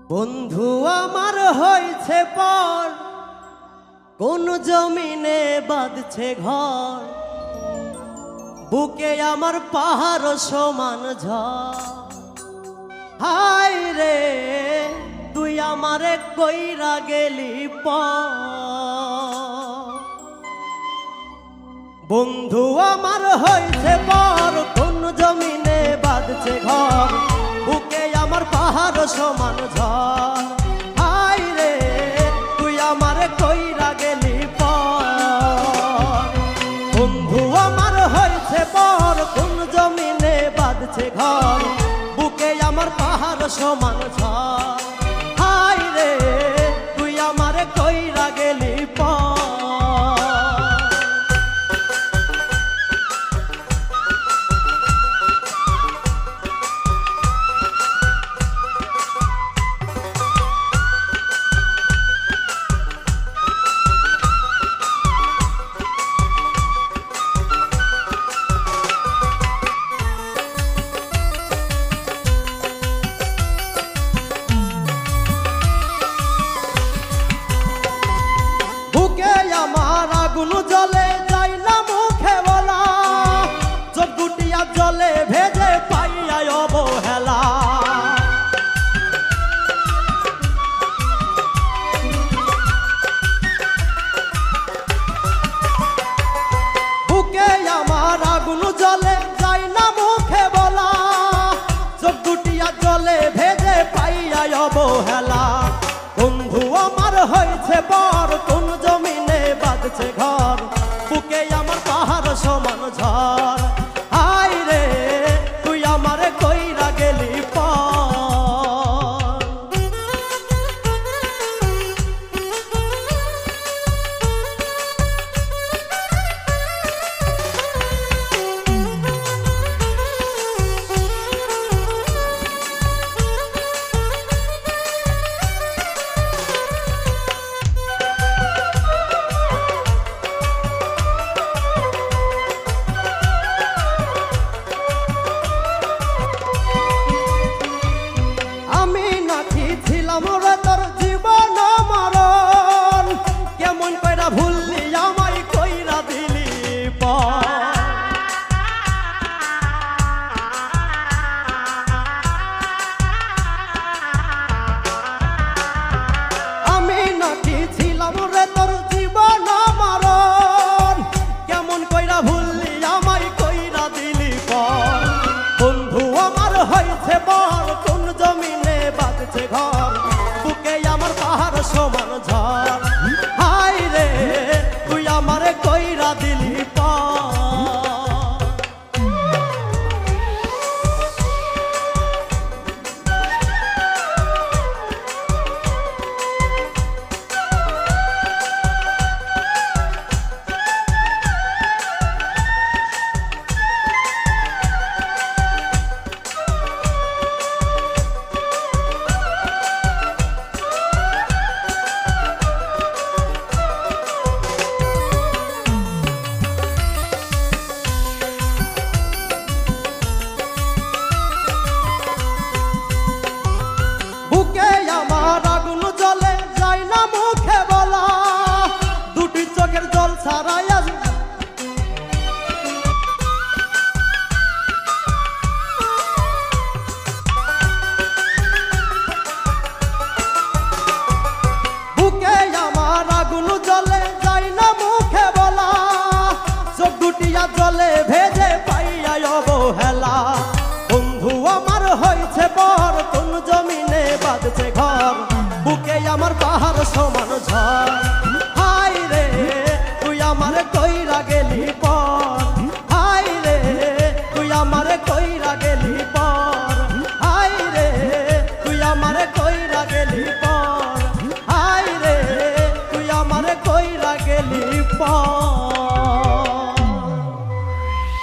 বন্ধু আমার হয়েছে পর, কোন জমিনে বাঁধছে ঘর, বুকে আমার পাহাড় সমান ঝড়। হায় রে তুই আমারে কইরা গেলি পর। বন্ধু আমার হয়েছে পর, কোন জমিনে বাঁধছে ঘর, বুকে আমার পাহাড় সমান ঝড়। হায় রে তুই আমারে কইরা গেলি পর। বন্ধু আমার হয়েছে পর, কোন জমিনে বাঁধছে ঘর, বুকে আমার পাহাড় সমান ঝড়। হায় রে তুই আমারে কইরা গেলি পর। আগুন জলে যাই না মুখে বলা, চোখ দুটিয়া জলে ভেজে পাইয়া অবহেলা। বুকে আমার আগুন জলে যাই না মুখে বলা, চোখ দুটিয়া জলে ভেজে পাইয়া অবহেলা। বন্ধু আমার হয়েছে বর, কোন জমিনে বাঁধছে ঘর, বুকে আমার পাহাড় সমান ঝড়। হায় রে তুই আমারে কইরা গেলি পর। তোর জীবন মরণ কেমন কইরা ভুললি আমায় কইরা দিলি পর। আমি নাকি ছিলাম রে তোর জীবন মরণ, কেমন কইরা ভুললি আমায় কইরা দিলি পর। বন্ধু আমার হয়েছে বর, কোন জমিনে বাঁধছে ঘর, পাহাড় সমান ঝড়। হায় রে তুই আমারে কইরা দিলি পর। বুকে আমার আগুন জলে যাই না মুখে বলা, দুটি চোখের জল ছাড়াই আজ। বুকে আমার আগুন জলে যাই না মুখে বলা, চোখ দুটিয়া জলে